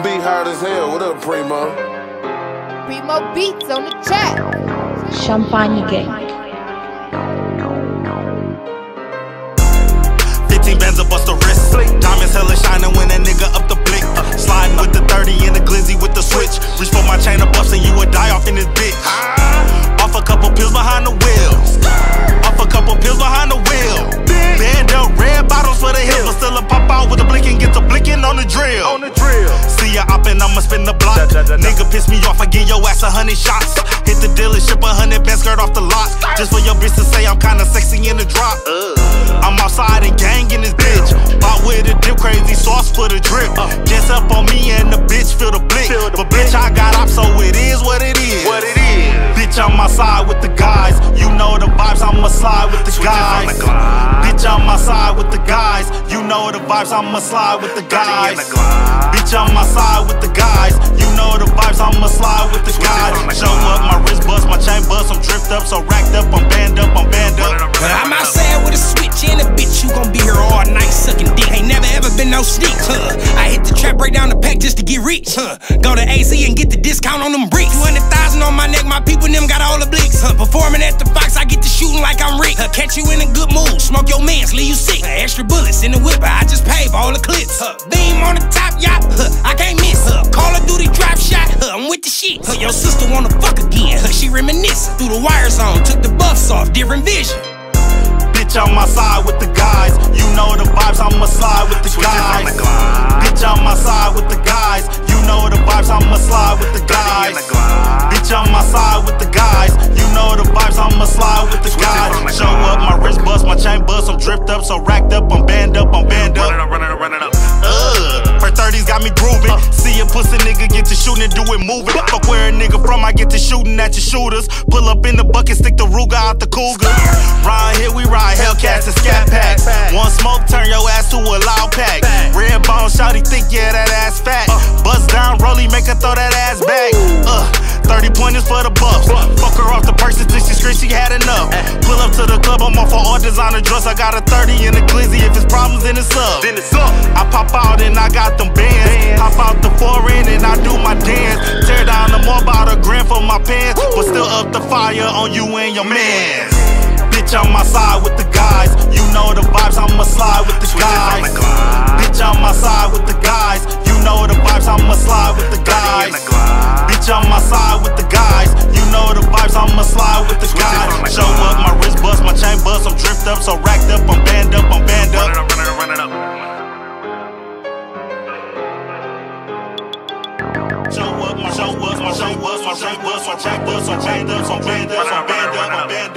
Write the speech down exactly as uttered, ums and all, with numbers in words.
beat hard as hell. What up, Primo? Primo Beats on the chat. Champagne Gang. fifteen bands up bust the wrist. Diamonds hella shining when that nigga up the blick. Sliding with the thirty in the glizzy with the switch. Reach for my chain of buffs and you would die off in this bitch. Off a couple pills behind the wheel. Off a couple pills behind the wheel. Band up red bottles for the hill. But still a pop out with a blick and get to blinking on the drill. On the drill. See ya up and I'ma spin the block. Da, da, da, Nigga piss me off, I give your ass a hundred shots. Hit the dealership, a hundred band skirt off the lot. Just for your bitch to say I'm kinda sexy in the drop. I'm outside and gang in this bitch. Bought with a dip, crazy sauce for the drip. Guess up on me and the bitch feel the blick. But bitch, I got up, so it is what it is. What it is. Bitch, I'm outside with the guys. You know the vibes, I'ma slide with the guys. Bitch, I'm outside with the guys. You know the vibes, I'ma slide with the guys. Bitch, I'm outside with the guys. You know the vibes, I'ma slide with the guys. Show up, my wrist bust, my chain bust. I'm dripped up, so racked up, I'm band up, I'm band up. I'm outside with a switch and a bitch, you gon' be here all night sucking dick. Ain't never ever been no sneak, huh? I hit the trap, break down the pack just to get rich, huh? Go to A Z and get the discount on them bricks. two hundred thousand on my neck, my people and them got all the blicks, huh? Performing at the Fox, I get to shooting like I'm Rick, huh? Catch you in a good mood, smoke your mans, leave you sick, huh? Extra bullets in the whip, I just paid for all the clips, huh? Beam on the top, yacht, huh? I can't miss, huh? Call of Duty drop shot, huh? I'm with the shit, huh? Your sister wanna fuck again, huh? She reminiscing, threw the wires on, took the buffs off, different vision. Bitch, I'm outside with the guys. You know the vibes, I'ma slide with the guys. Bitch, I'm outside with the guys. You know the vibes, I'ma slide with the guys. Bitch, I'm outside with the guys. You know the vibes, I'ma slide with the guys. Show up, my wrist bust, my chain bust. I'm dripped up, so racked up, I'm band up, I'm band up. Run it up, run it up, run it up. Uh, her thirties got me grooving. See a pussy nigga get to shooting and do it moving. Fuck where a nigga from, I get to shooting at your shooters. Pull up in the bucket, stick the Ruger out the Cougar. Round here we ride Hellcats and Scat Packs. One smoke, turn your ass to a loud pack. Red bone, shawty thick, yeah, that ass fat. Buzz down, rollie, make her throw that ass back. Uh, thirty pointers for the buffs. Fuck her off the purses till she screamed she had enough. Pull up to the club, I'm off for all designer drugs. I got a thirty in the glizzy, if it's problems, then it's up. Then it's up. I pop out and I got them bands. Hop out the foreign and I do my dance. Tear down the more about a grand for my pants. But still up the fire on you and your mans. Bitch, I'm outside with the guys. You know the vibes, I'ma slide with the guys. Bitch, I'm outside with the guys. You know the vibes, I'ma slide with the guys. Bitch, I'm outside with the guys. You know the vibes, I'ma slide with the guys. Show up, my wrist bust, my chain bust. I'm dripped up, so racked up, I'm band up, I'm band up. Run it up, run it up, run it up. Show up, my show up, my show up, my chain bust, my chain bust, my chain bust, I'm band up, I'm band up, I'm band up.